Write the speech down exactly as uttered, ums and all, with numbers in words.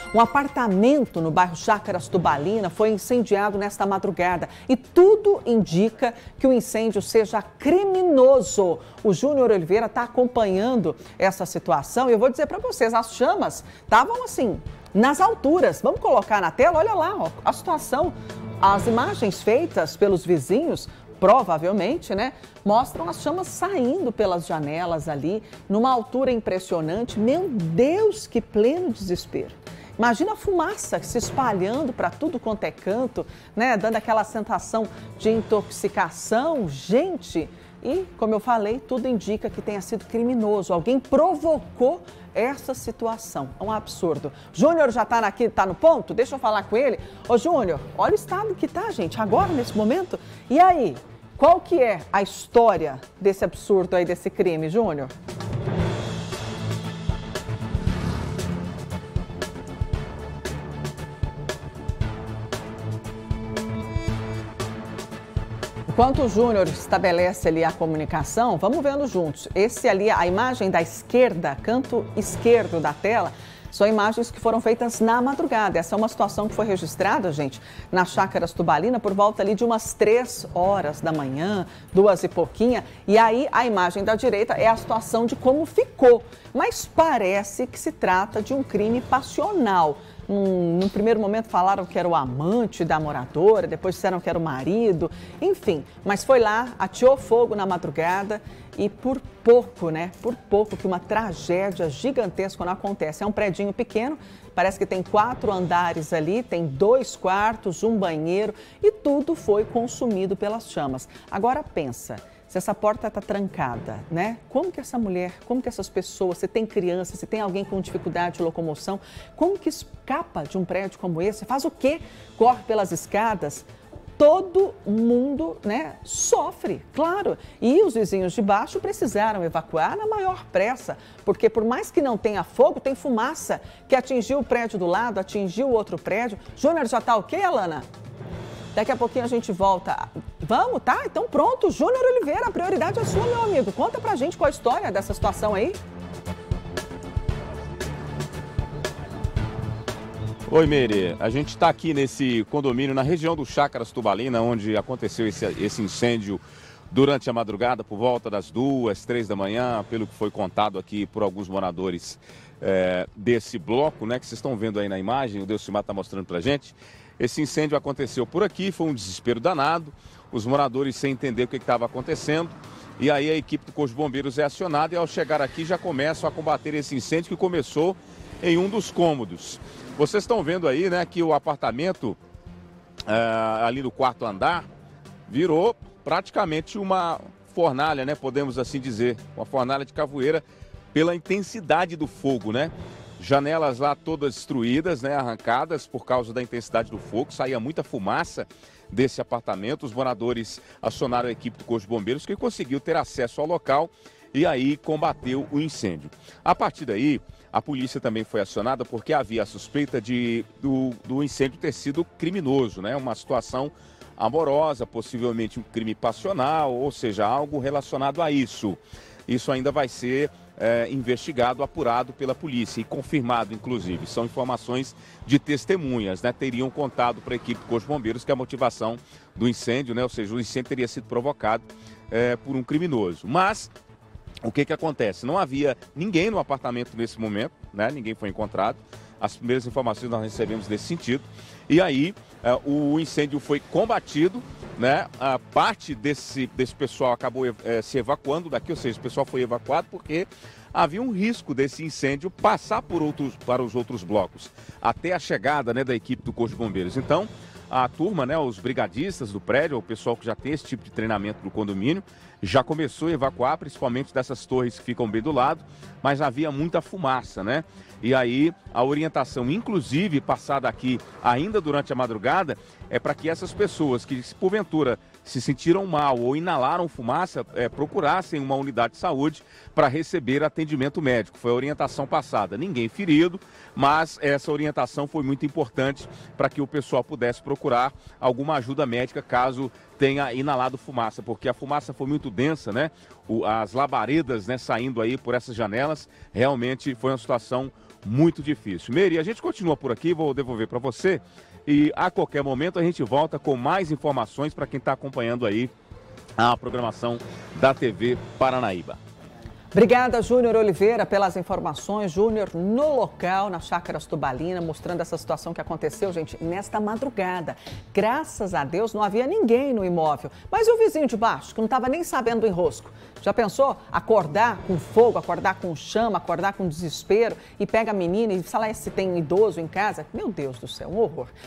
Um apartamento no bairro Chácaras Tubalina foi incendiado nesta madrugada e tudo indica que o incêndio seja criminoso. O Júnior Oliveira está acompanhando essa situação e eu vou dizer para vocês, as chamas estavam assim, nas alturas. Vamos colocar na tela, olha lá, ó, a situação. As imagens feitas pelos vizinhos, provavelmente, né, mostram as chamas saindo pelas janelas ali, numa altura impressionante. Meu Deus, que pleno desespero. Imagina a fumaça se espalhando para tudo quanto é canto, né, dando aquela sensação de intoxicação. Gente, e como eu falei, tudo indica que tenha sido criminoso. Alguém provocou essa situação. É um absurdo. Júnior já está aqui, está no ponto? Deixa eu falar com ele. Ô Júnior, olha o estado que tá, gente, agora, nesse momento. E aí, qual que é a história desse absurdo aí, desse crime, Júnior? Enquanto o Júnior estabelece ali a comunicação, vamos vendo juntos. Esse ali, a imagem da esquerda, canto esquerdo da tela, são imagens que foram feitas na madrugada. Essa é uma situação que foi registrada, gente, na Chácaras Tubalina por volta ali de umas três horas da manhã, duas e pouquinha. E aí a imagem da direita é a situação de como ficou. Mas parece que se trata de um crime passional. Num, num primeiro momento falaram que era o amante da moradora, depois disseram que era o marido, enfim. Mas foi lá, ateou fogo na madrugada e por pouco, né, por pouco que uma tragédia gigantesca não acontece. É um predinho pequeno, parece que tem quatro andares ali, tem dois quartos, um banheiro e tudo foi consumido pelas chamas. Agora pensa, se essa porta está trancada, né? Como que essa mulher, como que essas pessoas, se tem criança, se tem alguém com dificuldade de locomoção, como que escapa de um prédio como esse? Faz o quê? Corre pelas escadas? Todo mundo, né, sofre, claro. E os vizinhos de baixo precisaram evacuar na maior pressa, porque por mais que não tenha fogo, tem fumaça que atingiu o prédio do lado, atingiu o outro prédio. Júnior, já tá ok, Alana? Daqui a pouquinho a gente volta. Vamos, tá? Então pronto, Júnior Oliveira, a prioridade é sua, meu amigo. Conta pra gente qual a história dessa situação aí. Oi, Meire. A gente está aqui nesse condomínio, na região do Chácaras Tubalina, onde aconteceu esse, esse incêndio durante a madrugada, por volta das duas, três da manhã, pelo que foi contado aqui por alguns moradores é, desse bloco, né, que vocês estão vendo aí na imagem, o Delcimar está mostrando pra gente. Esse incêndio aconteceu por aqui, foi um desespero danado, os moradores sem entender o que estava acontecendo. E aí a equipe do Corpo de Bombeiros é acionada e ao chegar aqui já começam a combater esse incêndio que começou em um dos cômodos. Vocês estão vendo aí, né, que o apartamento uh, ali no quarto andar virou praticamente uma fornalha, né, podemos assim dizer, uma fornalha de cavoeira pela intensidade do fogo, né? Janelas lá todas destruídas, né, arrancadas por causa da intensidade do fogo, saía muita fumaça desse apartamento. Os moradores acionaram a equipe do Corpo de Bombeiros que conseguiu ter acesso ao local e aí combateu o incêndio. A partir daí, a polícia também foi acionada porque havia a suspeita de, do, do incêndio ter sido criminoso, né, uma situação amorosa, possivelmente um crime passional, ou seja, algo relacionado a isso. Isso ainda vai ser É, investigado, apurado pela polícia e confirmado, inclusive. São informações de testemunhas, né? Teriam contado para a equipe do Corpo de Bombeiros que a motivação do incêndio, né? Ou seja, o incêndio teria sido provocado é, por um criminoso. Mas o que que acontece? Não havia ninguém no apartamento nesse momento, né? Ninguém foi encontrado. As primeiras informações nós recebemos nesse sentido. E aí é, o incêndio foi combatido, né? A parte desse, desse pessoal acabou é, se evacuando daqui, ou seja, o pessoal foi evacuado porque havia um risco desse incêndio passar por outros, para os outros blocos, até a chegada, né, da equipe do Corpo de Bombeiros. Então, a turma, né, os brigadistas do prédio, o pessoal que já tem esse tipo de treinamento do condomínio, já começou a evacuar, principalmente dessas torres que ficam bem do lado, mas havia muita fumaça, né? E aí a orientação, inclusive passada aqui ainda durante a madrugada, é para que essas pessoas que, se porventura se sentiram mal ou inalaram fumaça, é, procurassem uma unidade de saúde para receber atendimento médico. Foi a orientação passada. Ninguém ferido, mas essa orientação foi muito importante para que o pessoal pudesse procurar alguma ajuda médica caso tenha inalado fumaça, porque a fumaça foi muito densa, né? O, as labaredas, né, saindo aí por essas janelas, realmente foi uma situação muito difícil. Meire, a gente continua por aqui, vou devolver para você e a qualquer momento a gente volta com mais informações para quem está acompanhando aí a programação da T V Paranaíba. Obrigada, Júnior Oliveira, pelas informações. Júnior no local, na Chácaras Tubalina, mostrando essa situação que aconteceu, gente, nesta madrugada. Graças a Deus não havia ninguém no imóvel. Mas e o vizinho de baixo, que não estava nem sabendo do enrosco? Já pensou? Acordar com fogo, acordar com chama, acordar com desespero e pega a menina e sei lá se tem um idoso em casa? Meu Deus do céu, um horror.